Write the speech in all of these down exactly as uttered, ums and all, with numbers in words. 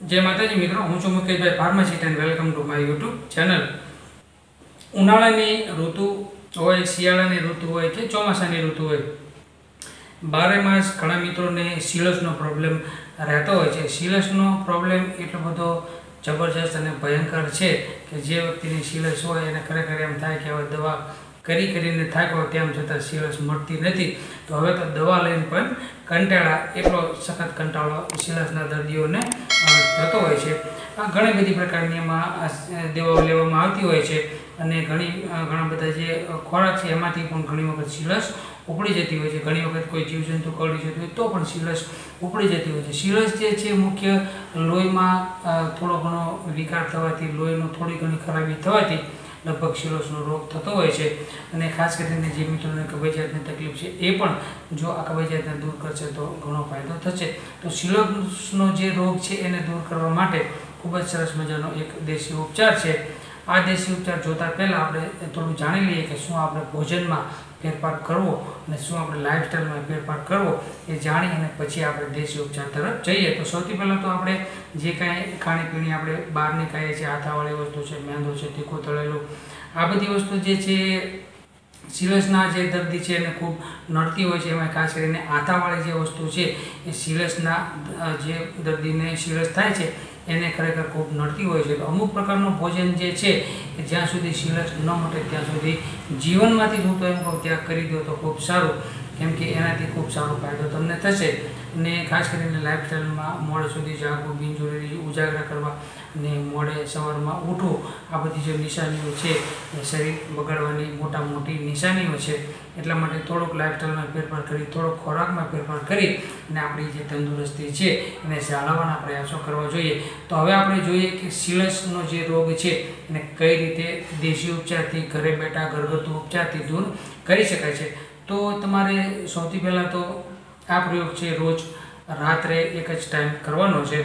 जय माताजी मित्रों, हूँ छूं Mukeshbhai pharmacist and welcome to my YouTube channel. उनाळानी ऋतु होय, शियाळानी ऋतु होय के ચોમાસાની ऋतु होय, बारे मास घणा मित्रों ने सीलसनो प्रॉब्लम रहता होय छे। सीलसनो प्रॉब्लम एटलो बधो जबरदस्त अने भयंकर छे कि जे व्यक्तिनी सीलस होय एने खरेखर एम थाय के हवे दवा करी करीने थाक्यो तेम छतां सीलस मळती नथी, तो हवे तो दवा लईने पण कंटाळा एटलो सखत कंटाळो सीलसना दर्दीओने थतो होय छे। घणी बधी प्रकारनी एमां दवाओ लेवामां आवती होय छे अने घणी घणा बधा जे खोराक छे एमांथी पण घणी वखत सीलस उपड़ी जती होय छे। घणी वखत कोई जीवजंतु करड़ी जतुं होय तो पण सीलस उपड़ी जती होय छे। सीलस जे छे मुख्य लोहीमां थोड़ो घणो विकार थवाथी, लोहीनो थोड़ी घणी खराबी थवाथी लगभग सीलसनो रोग थतो होय छे। अने खास करीने जे मित्रोने कबजियातनी तकलीफ छे ए पण जो आ कबजियातने दूर करशे तो घणो फायदो थशे। तो सीलसनो जे रोग छे एने दूर करवा माटे खूब ज सरस मजानो एक देशी उपचार छे। आ देशी उपचार जोता पहला आपणे थोडुं जाणी लईए कि शुं आपणे भोजनमां फेरफार करवो अने शुं आपणे लाइफस्टाइलमां फेरफार करवो ए जाणी अने पछी आपणे देशी उपचार तरफ जईए। तो सौथी पहला तो आपणे जे कांई खाણીपीणी आपणे बहारनी खाઈએ छीए, आथावाળી वस्तु छे, मैदो छे, तीखું તળેલું, आ बधी वस्तु जे छे सीलसना जे दर्दी छे एने खूब नड़ती होय छे। एमां खास करीने आथावाળી जे वस्तु छे ए सीलसना जे दर्दीने सीलस थाय छे एने खरेखर खूब नड़ती होय छे। तो अमुक प्रकारનું भोजन जे छे ज्यां सुधी सीलस न मटे त्यां सुधी जीवनमांथी हूँ तो एम कहूँ त्याग करी दो तो खूब सारूं, केम के एनाथी खूब सारो फायदो तमने थशे। ने खास करीने लाइफस्टाइलमां मोडे सुधी जागવું, बिनजरूरी उजागरा करवा ने मोडे सवारमां उठવું, आ बधी जे निशानीओ छे ए शरीर बगाड़वानी मोटा मोटी निशानीओ छे। એટલા માટે થોડોક લાઇફસ્ટાઇલમાં ફેરફાર કરી, થોડોક ખોરાકમાં ફેરફાર કરી અને આપણી જે તંદુરસ્તી છે એને જાળવવાના પ્રયાસો કરવા જોઈએ। તો હવે આપણે જોઈએ કે सीलसનો જે રોગ છે એને કઈ રીતે દેશી ઉપચારથી, ઘરે બેઠા ઘરગથ્થુ ઉપચારથી दूर કરી શકાય છે। તો તમારે સૌથી પહેલાં તો આ પ્રયોગ છે રોજ રાત્રે એક જ ટાઈમ કરવાનો છે।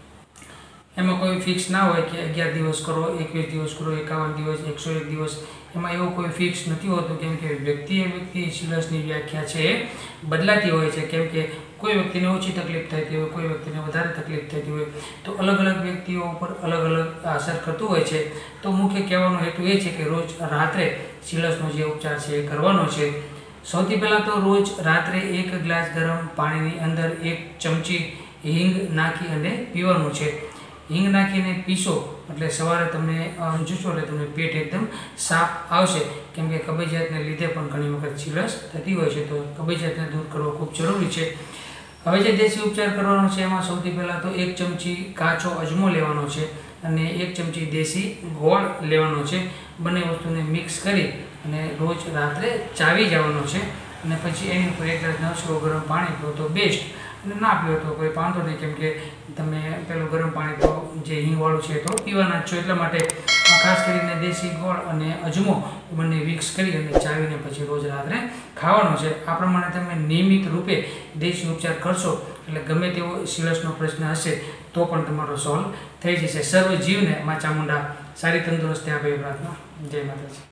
એમાં કોઈ ફિક્સ ના હોય કે અગિયાર દિવસ કરો, એકવીસ દિવસ કરો, એકાવન દિવસ, એકસો એક દિવસ, એમાં એવું કોઈ ફિક્સ નથી હોતું, કેમ કે વ્યક્તિએ વ્યક્તિ सीलसની વ્યાખ્યા છે એ બદલાતી હોય છે। કેમ કે કોઈ વ્યક્તિને ઓછી તકલીફ થતી હોય, કોઈ વ્યક્તિને વધારે તકલીફ થતી હોય, તો અલગ અલગ વ્યક્તિઓ ઉપર અલગ અલગ અસર કરતું હોય છે। તો મુખ્ય કહેવાનો હેતુ એ છે કે રોજ રાત્રે सीलसનો જે ઉપચાર છે એ કરવાનો છે। સૌથી પહેલાં તો રોજ રાત્રે એક ગ્લાસ ગરમ પાણીની અંદર એક ચમચી હિંગ નાખી અને પીવાનું છે। હિંગ નાખીને પીશો એટલે સવારે તમને જુશો એટલે તમને પેટ એકદમ સાફ આવશે, કેમ કે કબજિયાતને લીધે પણ ઘણી વખત सीलस થતી હોય છે। તો કબજિયાતને દૂર કરવો ખૂબ જરૂરી છે। હવે જે દેશી ઉપચાર કરવાનો છે એમાં સૌથી પહેલાં તો એક ચમચી કાચો અજમો લેવાનો છે અને એક ચમચી દેશી ગોળ લેવાનો છે। બંને વસ્તુને મિક્સ કરી અને રોજ રાત્રે ચાવી જવાનો છે અને પછી એની ઉપર એક ગ્લાસ નવસો ગરમ પાણી પીવો તો બેસ્ટ, અને ના પીવો તો કોઈ વાંધો નહીં, કેમ કે તમે પેલું ગરમ પાણી તો જે હિંગવાળું છે તો પીવાના જ છો। એટલા માટે ખાસ કરીને દેશી ગોળ અને અજમો બંને મિક્સ કરી અને ચાવીને પછી રોજ રાત્રે ખાવાનો છે। આ પ્રમાણે તમે નિયમિત રૂપે દેશી ઉપચાર કરશો એટલે ગમે તેવો सीलसનો પ્રશ્ન હશે તો પણ તમારો સોલ્વ થઈ જશે। સર્વ જીવને મા ચામુંડા સારી તંદુરસ્તી આપે એ પ્રાર્થના। જય માતાજી।